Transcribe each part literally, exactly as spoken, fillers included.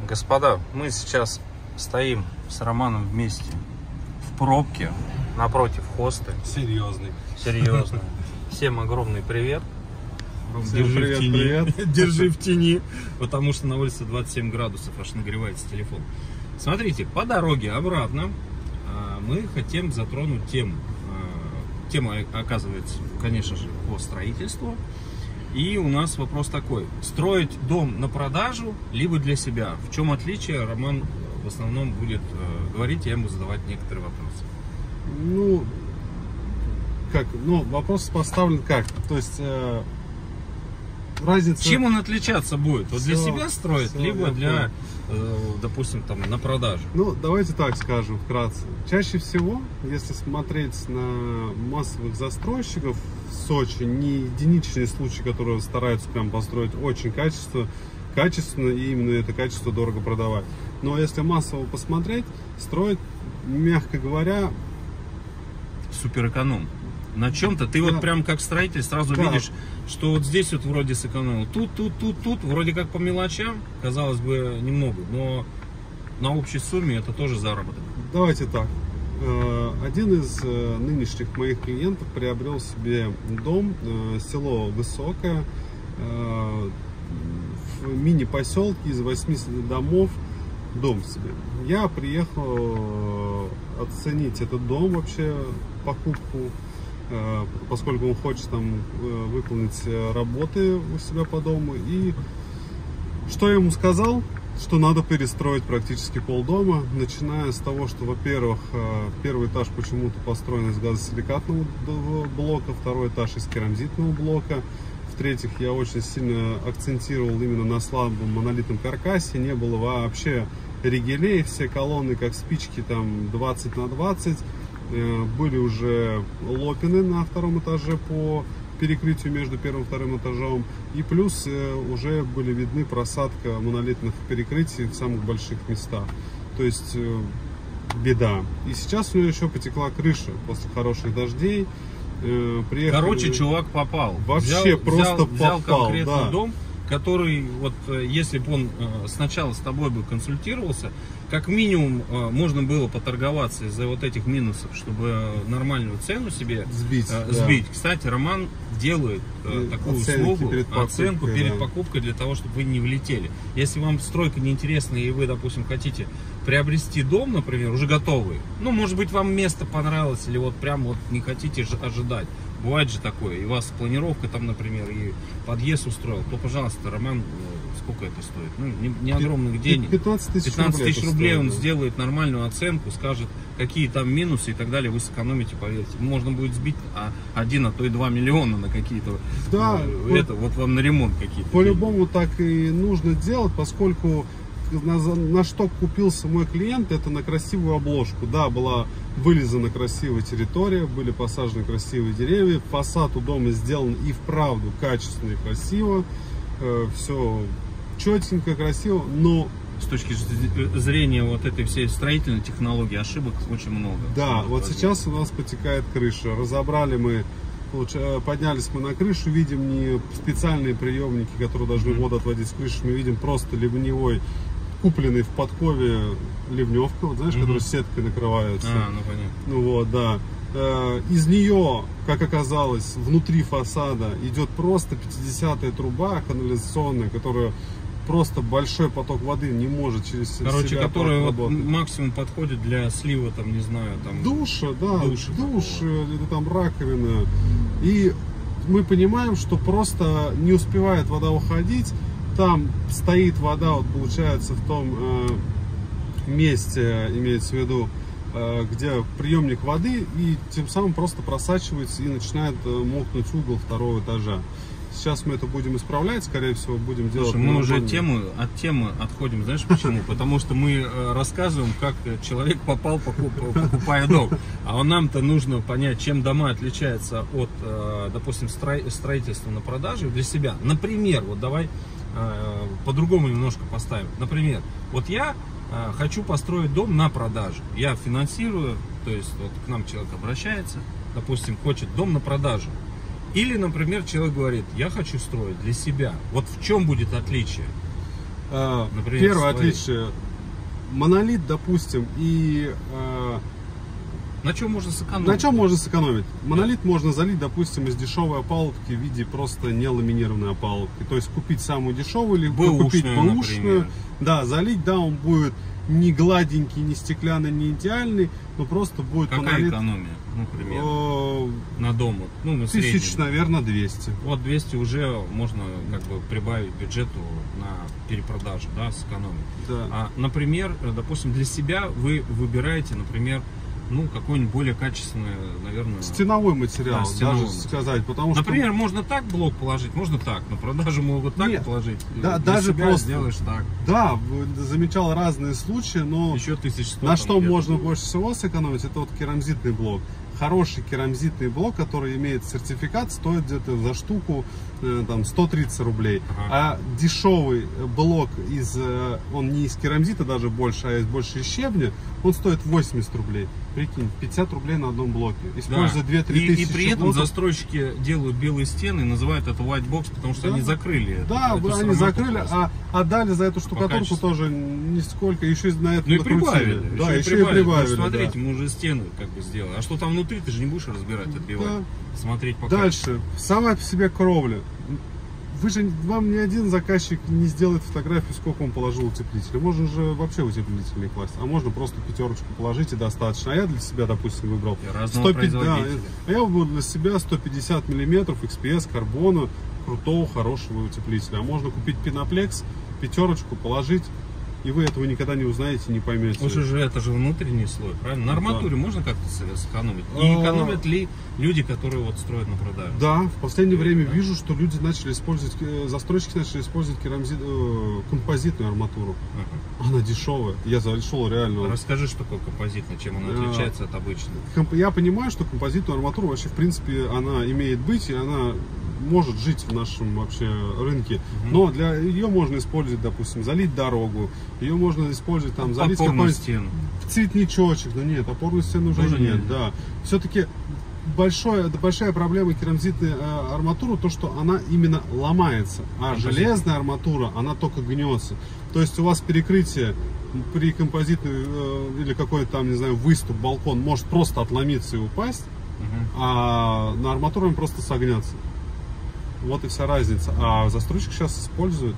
Господа, мы сейчас стоим с Романом вместе в пробке напротив хосты. Серьезный. Серьезно. Всем огромный привет. Всем Держи привет, в тени. привет. Держи в тени, потому что на улице двадцать семь градусов, аж нагревается телефон. Смотрите, по дороге обратно мы хотим затронуть тему. Тема, оказывается, конечно же, по строительству. И у нас вопрос такой: строить дом на продажу, либо для себя? В чем отличие? Роман в основном будет э, говорить, я ему задавать некоторые вопросы. Ну, как, ну, вопрос поставлен как? То есть, э, разница... Чем он отличаться будет? Вот все, для себя строить, все, либо для, э, допустим, там, на продажу? Ну, давайте так скажем вкратце. Чаще всего, если смотреть на массовых застройщиков в Сочи, не единичные случаи, которые стараются прям построить очень качественно, качественно, и именно это качество дорого продавать. Но если массово посмотреть, строить, мягко говоря, Супер эконом. На чем-то ты да. вот прям как строитель сразу да. видишь, что вот здесь вот вроде сэкономил. Тут, тут, тут, тут, вроде как по мелочам, казалось бы, немного, но на общей сумме это тоже заработок. Давайте так. Один из нынешних моих клиентов приобрел себе дом, село Высокое, в мини-поселке из восьми домов, дом себе. Я приехал оценить этот дом, вообще покупку, поскольку он хочет там выполнить работы у себя по дому. И что я ему сказал? Что надо перестроить практически полдома, начиная с того, что, во-первых, первый этаж почему-то построен из газосиликатного блока, второй этаж из керамзитного блока. В-третьих, я очень сильно акцентировал именно на слабом монолитном каркасе, не было вообще ригелей, все колонны как спички там двадцать на двадцать, были уже лопины на втором этаже по перекрытию между первым и вторым этажом, и плюс уже были видны просадка монолитных перекрытий в самых больших местах. То есть беда. И сейчас у него еще потекла крыша после хороших дождей. Приехали... Короче, чувак попал. Вообще взял, просто взял, попал. Взял конкретный да. дом, который, вот если бы он сначала с тобой бы консультировался, как минимум можно было поторговаться из-за вот этих минусов, чтобы нормальную цену себе сбить. Э, да. сбить. Кстати, Роман делает э, такую услугу, перед оценку покупкой, перед да. покупкой, для того, чтобы вы не влетели. Если вам стройка неинтересна и вы, допустим, хотите приобрести дом, например, уже готовый, ну, может быть, вам место понравилось, или вот прям вот не хотите ожидать. Бывает же такое, и у вас планировка там, например, и подъезд устроил, то, пожалуйста, Роман, сколько это стоит? Ну, не, не огромных денег. пятнадцать тысяч рублей, рублей он стоит, сделает нормальную оценку, скажет, какие там минусы и так далее, вы сэкономите, поверьте. Можно будет сбить один, а то и два миллиона на какие-то, да, ну, это, вот, вот вам на ремонт какие-то. По-любому так и нужно делать, поскольку на, на что купился мой клиент, это на красивую обложку. Да, была вылизана красивая территория, были посажены красивые деревья, фасад у дома сделан и вправду качественно и красиво, э, все четенько, красиво, но с точки зрения вот этой всей строительной технологии ошибок очень много. Да, вот возможно. Сейчас у нас потекает крыша. Разобрали мы, поднялись мы на крышу, видим не специальные приемники, которые должны mm-hmm. воду отводить с крыши, мы видим просто ливневой, купленный в подкове ливневка, вот, знаешь, mm-hmm. которая сеткой накрывается. А, ну понятно. Ну вот, да. Из нее, как оказалось, внутри фасада идет просто пятидесятая труба канализационная, которая просто большой поток воды не может через Короче, себя которая вот максимум подходит для слива, там, не знаю, там... Душа, да, душ, душ это там раковина. И мы понимаем, что просто не успевает вода уходить. Там стоит вода, вот получается, в том э, месте, имеется в виду, э, где приемник воды, и тем самым просто просачивается и начинает э, мокнуть угол второго этажа. Сейчас мы это будем исправлять, скорее всего, будем делать... Слушай, мы уже тему, от темы отходим, знаешь почему? Потому что мы рассказываем, как человек попал, покупая дом. А нам-то нужно понять, чем дома отличаются от, допустим, строительства на продаже для себя. Например, вот давай по-другому немножко поставим. Например, вот я хочу построить дом на продажу. Я финансирую, то есть вот к нам человек обращается, допустим, хочет дом на продажу. Или, например, человек говорит, я хочу строить для себя. Вот в чем будет отличие? Э, Например, первое свои. отличие. Монолит, допустим, и... э, На чем можно сэкономить? На чем можно сэкономить? Монолит можно залить, допустим, из дешевой опалубки в виде просто не ламинированной опалубки. То есть купить самую дешевую, или Бэушную, купить бэушную. например. Да, залить, да, он будет не гладенький, не стеклянный, не идеальный, но просто будет Какая монолит. экономия, например, э, на дом? Вот, ну, на Тысяч, среднем. наверное, двести. Вот двести уже можно как бы прибавить бюджету на перепродажу, да, сэкономить. Да. А, например, допустим, для себя вы выбираете, например, ну, какой-нибудь более качественный, наверное... Стеновой материал, Да, стеновой даже материал. сказать, потому Например, что... можно так блок положить, можно так. На продажу могут так Нет, положить. да, Для даже себя просто- сделаешь так. Да, замечал разные случаи, но Еще тысяч сто. на там что где-то. можно больше всего сэкономить, это вот керамзитный блок. Хороший керамзитный блок, который имеет сертификат, стоит где-то за штуку э, там, сто тридцать рублей. Ага. А дешевый блок, из, э, он не из керамзита даже больше, а из больше из щебня, он стоит восемьдесят рублей. Прикинь, пятьдесят рублей на одном блоке. Да. Используя две-три И, тысячи и при этом блоков. застройщики делают белые стены и называют это white box, потому что Да. они закрыли. эту- Да, эту они срамоту закрыли, просто. а, а дали за эту штукатурку качеству. тоже нисколько, еще и на это Ну и накрутили. прибавили. Да, еще, и Потому прибавили. что, смотрите, да. мы уже стены как бы сделали. А что там внутри, ты же не будешь разбирать, отбивать. Да. Смотреть пока. Дальше, сама по себе кровля. Вы же, вам ни один заказчик не сделает фотографию, сколько он положил утеплителя. Можно же вообще утеплитель не класть, а можно просто пятерочку положить и достаточно. А я для себя, допустим, выбрал И разного сто пятьдесят, да, производителя. а я выбрал для себя сто пятьдесят миллиметров икс пи эс карбона, крутого, хорошего утеплителя. А можно купить пеноплекс, пятерочку положить, и вы этого никогда не узнаете, не поймете. Слушай же, это же внутренний слой, правильно? На арматуре можно как-то с- сэкономить? И А. экономят ли люди, которые вот строят на продажу? Да, в последнее время Да. вижу, что люди начали использовать, э, застройщики начали использовать керамзит, э, композитную арматуру. Ага. Она дешевая. Я зашел реально. Расскажи, что такое композитная, чем она Да. отличается от обычной. Комп- Я понимаю, что композитную арматуру вообще, в принципе, она имеет быть, и она может жить в нашем вообще рынке. Мгм. Но для ее можно использовать, допустим, залить дорогу, ее можно использовать, там, залить Подпорную какой-нибудь стену. цветничочек. Но нет, опорной стены уже Тоже нет. нет. Да. Все-таки большое, большая проблема керамзитной э, арматуры, то, что она именно ломается. А Композитная. железная арматура, она только гнется. То есть у вас перекрытие при композитной э, или какой-то там, не знаю, выступ, балкон может просто отломиться и упасть, Мгм. а на арматуру им просто согнется. Вот и вся разница. А застройщик сейчас использует,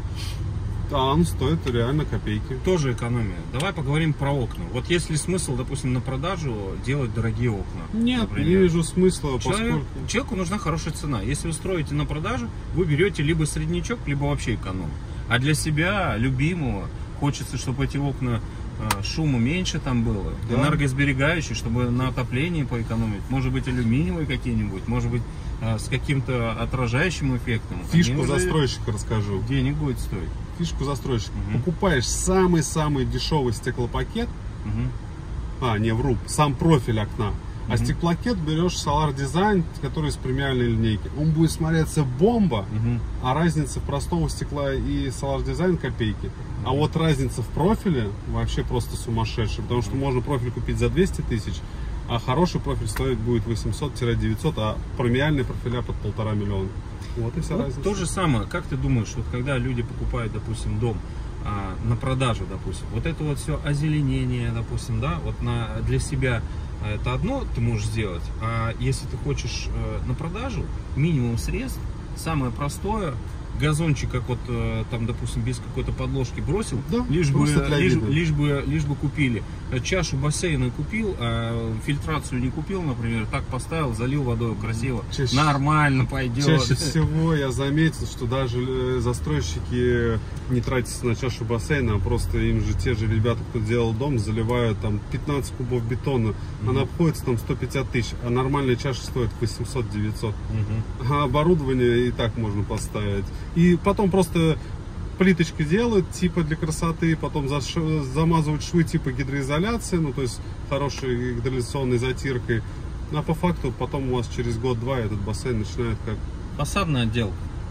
а он стоит реально копейки. Тоже экономия. Давай поговорим про окна. Вот есть ли смысл, допустим, на продажу делать дорогие окна? Нет, например? не вижу смысла, Человек- поскольку... человеку нужна хорошая цена. Если вы строите на продажу, вы берете либо среднячок, либо вообще эконом. А для себя, любимого, хочется, чтобы эти окна э, шума меньше там было, Да. энергосберегающие, чтобы на отоплении поэкономить. Может быть, алюминиевые какие-нибудь, может быть, э, с каким-то отражающим эффектом. Фишку Они уже застройщика расскажу. денег будет стоить. Фишку застройщика. Мгм. Покупаешь самый-самый дешевый стеклопакет, Мгм. а, не вру, сам профиль окна. А Мгм. стеклопакет берешь Solar Design, который из премиальной линейки. Он будет смотреться бомба, Мгм. а разница простого стекла и Solar Design копейки. А вот разница в профиле вообще просто сумасшедшая, потому что можно профиль купить за двести тысяч, а хороший профиль стоит будет восемьсот-девятьсот, а премиальные профиля под полтора миллиона. Вот и вся Вот разница. то же самое, как ты думаешь, вот когда люди покупают, допустим, дом а, на продажу, допустим, вот это вот все озеленение, допустим, да, вот на, для себя а, это одно ты можешь сделать, а если ты хочешь э, на продажу, минимум средств, самое простое, газончик, как вот э, там, допустим, без какой-то подложки бросил, Да, лишь, бы, просто для лишь, вида. лишь бы, лишь бы купили. Э, Чашу бассейна купил, а фильтрацию не купил, например, так поставил, залил водой красиво, Чаще- нормально пойдет. Чаще всего я заметил, что даже э, застройщики не тратятся на чашу бассейна, а просто им же те же ребята, кто делал дом, заливают там пятнадцать кубов бетона, она обходится там сто пятьдесят тысяч, а нормальная чаша стоит восемьсот-девятьсот. Мгм. А оборудование и так можно поставить. И потом просто плиточки делают, типа для красоты, потом заш- замазывают швы типа гидроизоляции, ну то есть хорошей гидроизоляционной затиркой. А по факту потом у вас через год-два этот бассейн начинает как... Фасадная отделка.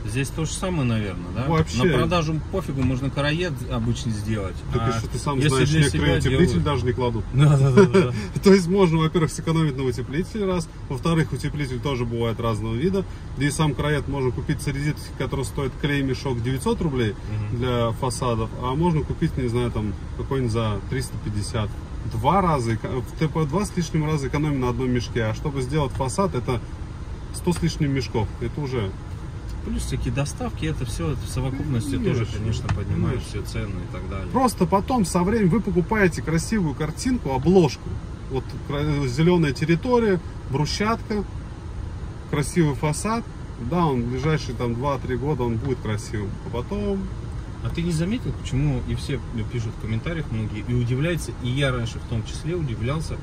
Здесь то же самое, наверное, да? Вообще. На продажу пофигу, можно караед обычно сделать. Так а и что ты сам если знаешь, для некоторые себя утеплитель делают- даже не кладут. Да, да, да, да. То есть можно, во-первых, сэкономить на утеплителе раз, во-вторых, утеплитель тоже бывает разного вида. Да и сам караед можно купить с резинки, который стоит клей-мешок девятьсот рублей для фасадов, а можно купить, не знаю, там какой-нибудь за триста пятьдесят. Два раза, эко- ты по два с лишним раза экономим на одном мешке, а чтобы сделать фасад, это сто с лишним мешков. Это уже... Плюс всякие доставки, это все это в совокупности Конечно, тоже, конечно, поднимает конечно. все цены и так далее. Просто потом со временем вы покупаете красивую картинку, обложку. Вот зеленая территория, брусчатка, красивый фасад. Да, он в ближайшие там два-три года он будет красивым. А потом... А ты не заметил, почему и все пишут в комментариях многие, и удивляются, и я раньше в том числе удивлялся,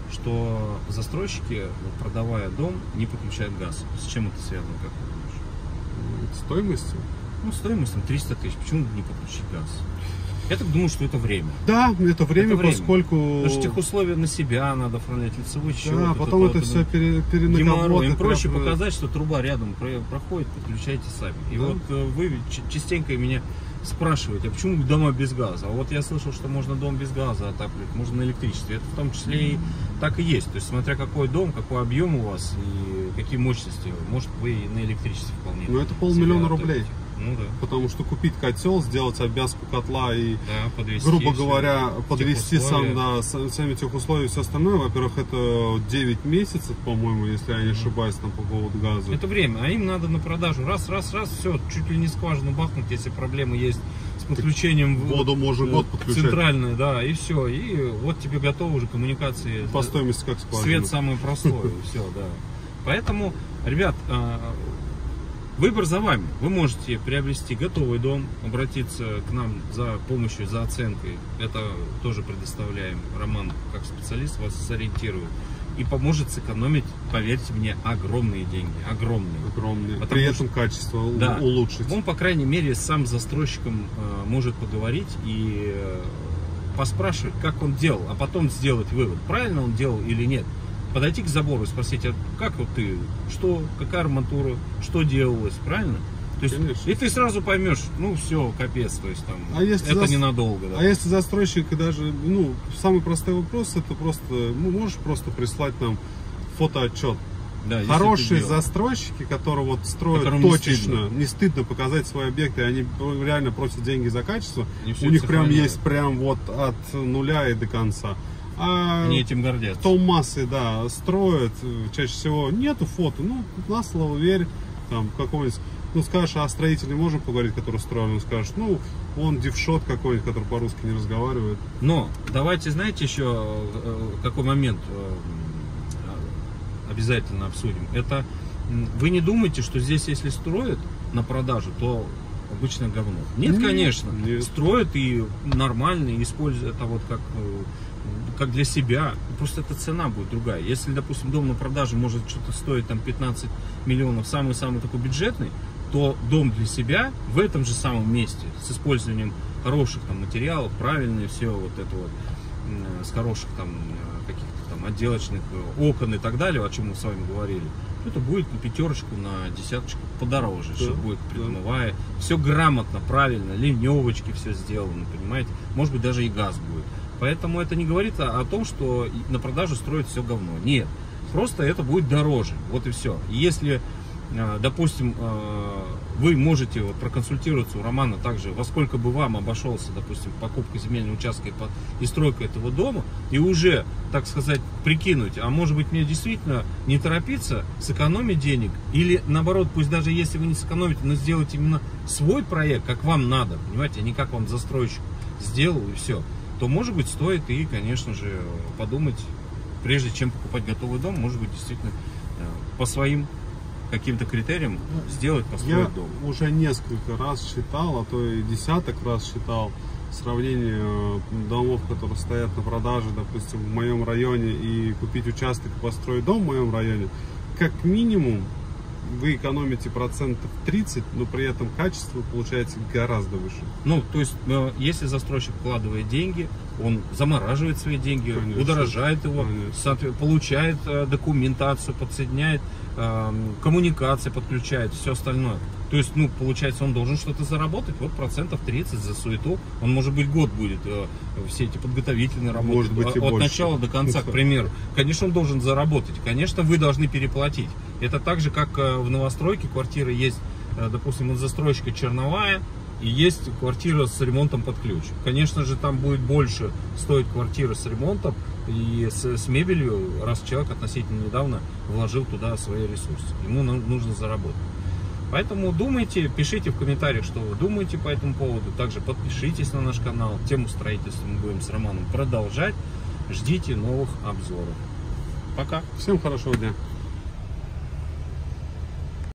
что застройщики, продавая дом, не подключают газ. С чем это связано, как ты думаешь? Стоимостью? Ну, стоимость триста тысяч, почему не подключить газ? Я так думаю, что это время. Да, это время, Это время. поскольку... Потому что тех условия на себя надо оформлять, лицевой счет. Да, вот потом это вот, все ну, пере, геморрой. перенакопот. Им проще прям- показать, что труба рядом про- проходит, подключайте сами. И Да. вот э, вы ч- частенько меня спрашиваете, а почему дома без газа? А вот я слышал, что можно дом без газа отапливать, можно на электричестве. Это в том числе и так и есть. То есть смотря какой дом, какой объем у вас и какие мощности, может вы и на электричестве вполне. Ну, это полмиллиона себя рублей. отапливаете. Ну да. Потому что купить котел, сделать обвязку котла и, Да, подвести грубо всё. говоря, подвести сам Техусловия. на с- сами тех условий и все остальное. Во-первых, это девять месяцев, по-моему, если я не ошибаюсь, там по поводу газа. Это время, а им надо на продажу. Раз, раз, раз, все, чуть ли не скважину бахнуть, если проблемы есть с подключением в Воду можно э, год подключать. центральную, да, и все. И вот тебе готовы уже коммуникации. По стоимости как скважина. Свет самый простой, и все, да. Поэтому, ребят, а, выбор за вами. Вы можете приобрести готовый дом, обратиться к нам за помощью, за оценкой. Это тоже предоставляем. Роман, как специалист, вас сориентирует. И поможет сэкономить, поверьте мне, огромные деньги. Огромные. Огромные. Потому При что- этом качество у- Да. улучшить. Он, по крайней мере, сам с застройщиком э, может поговорить и э, поспрашивать, как он делал, а потом сделать вывод, правильно он делал или нет. Подойти к забору и спросить, а как вот ты, что, какая арматура, что делалось, правильно? То есть, Конечно. и ты сразу поймешь, ну все, капец, то есть там, А если это зас- ненадолго. Да. А если застройщик даже, ну, самый простой вопрос, это просто, ну, можешь просто прислать нам фотоотчет. Да, если ты Хорошие делал. застройщики, которые вот строят Которым не точечно, стыдно. не стыдно показать свои объекты, они реально просят деньги за качество, Они у всё них это прям сохраняют. есть прям вот от нуля и до конца. А Они этим гордятся. том массы, да, строят, э, чаще всего нету фото, ну, на слово верь, там, какой-нибудь, ну, скажешь, а о строителе можем поговорить, который строил, он скажет, ну, он девшот какой-нибудь, который по-русски не разговаривает. Но давайте, знаете, еще э, какой момент э, обязательно обсудим. Это м, вы не думайте, что здесь, если строят на продажу, то обычное говно. Нет, Нет, конечно. нет. Строят и нормально, и используют это вот как, э, как для себя. Просто эта цена будет другая. Если, допустим, дом на продаже может что-то стоить там пятнадцать миллионов, самый-самый такой бюджетный, то дом для себя в этом же самом месте с использованием хороших там материалов, правильное все вот это вот, м, с хороших там э, каких-то там отделочных э, окон и так далее, о чем мы с вами говорили, это будет на пятерочку, на десяточку подороже, Да, что будет да. предмывая. Все грамотно, правильно, ливневочки все сделаны, понимаете? Может быть, даже и газ будет. Поэтому это не говорит о, о том, что и на продажу строят все говно. Нет. Просто это будет дороже. Вот и все. И если, э, допустим, э, вы можете вот проконсультироваться у Романа также, во сколько бы вам обошелся, допустим, покупка земельного участка и, по- и стройка этого дома, и уже, так сказать, прикинуть, а может быть мне действительно не торопиться, сэкономить денег, или наоборот, пусть даже если вы не сэкономите, но сделать именно свой проект, как вам надо, понимаете, а не как вам застройщик сделал и все, то, может быть, стоит и, конечно же, подумать, прежде чем покупать готовый дом, может быть, действительно э, по своим каким-то критериям сделать, построить Я дом. уже несколько раз считал, а то и десяток раз считал сравнение э, домов, которые стоят на продаже, допустим, в моем районе, и купить участок и построить дом в моем районе. Как минимум вы экономите процентов тридцать, но при этом качество получается гораздо выше. Ну, то есть, э, если застройщик вкладывает деньги, он замораживает свои деньги, Конечно. удорожает его, Конечно. соответ- получает э, документацию, подсоединяет э, коммуникация подключает, все остальное. То есть, ну, получается, он должен что-то заработать, вот процентов тридцать за суету. Он, может быть, год будет э, все эти подготовительные работы, Может быть, и от больше. начала до конца, к примеру. Конечно, он должен заработать, конечно, вы должны переплатить. Это так же, как э, в новостройке квартиры есть, э, допустим, вот застройщика черновая, и есть квартира с ремонтом под ключ. Конечно же, там будет больше стоить квартира с ремонтом и с, с мебелью, раз человек относительно недавно вложил туда свои ресурсы. Ему нужно заработать. Поэтому думайте, пишите в комментариях, что вы думаете по этому поводу. Также подпишитесь на наш канал. Тему строительства мы будем с Романом продолжать. Ждите новых обзоров. Пока. Всем хорошего дня.